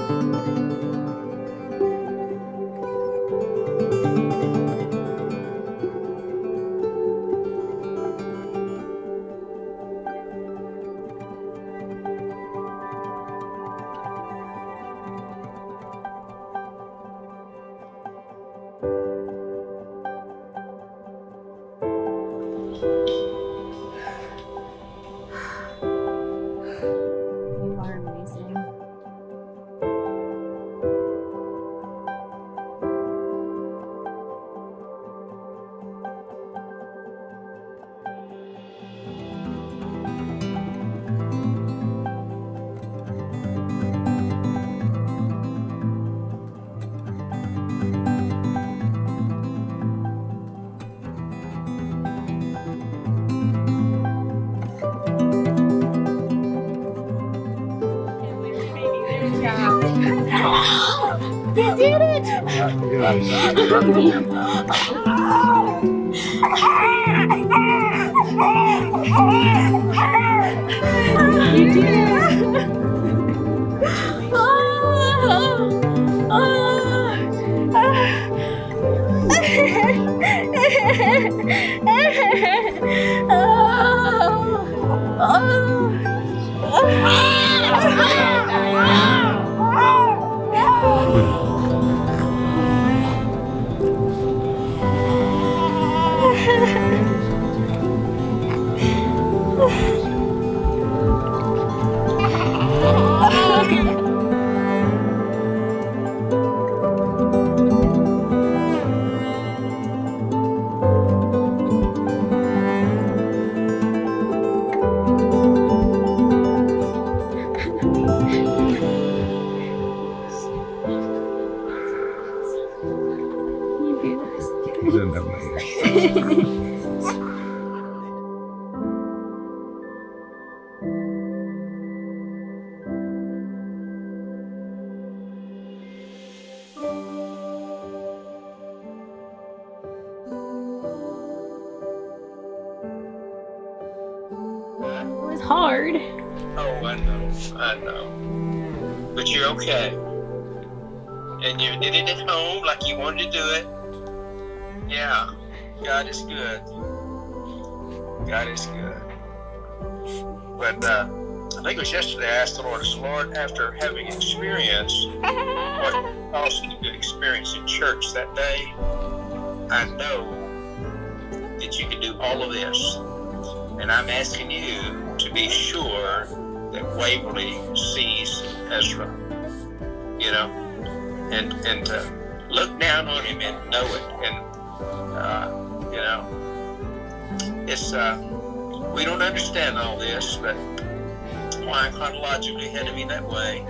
You did it! You did it! Isn't that amazing? It was hard. Oh, I know. But you're okay. And you did it at home like you wanted to do it. Yeah, God is good. God is good. But I think it was yesterday I asked the Lord, Lord, after having experienced what caused me to experience in church that day, I know that you can do all of this. And I'm asking you to be sure that Waverly sees Ezra, you know, and to look down on him and know it. And, you know, it's, we don't understand all this, but why chronologically had to be that way.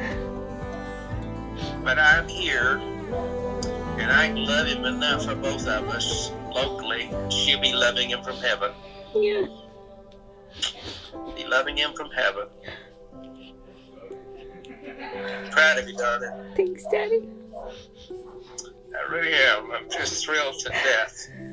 But I'm here, and I love him enough for both of us locally. She'll be loving him from heaven. Yeah. Be loving him from heaven. Proud of you, darling. Thanks, Daddy. I really am. I'm just thrilled to death.